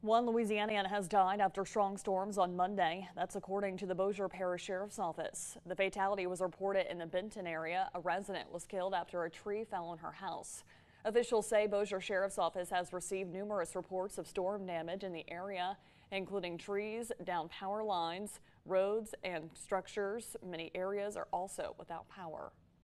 One Louisianian has died after strong storms on Monday. That's according to the Bossier Parish Sheriff's Office. The fatality was reported in the Benton area. A resident was killed after a tree fell on her house. Officials say Bossier Sheriff's Office has received numerous reports of storm damage in the area, including trees, downed power lines, roads, and structures. Many areas are also without power.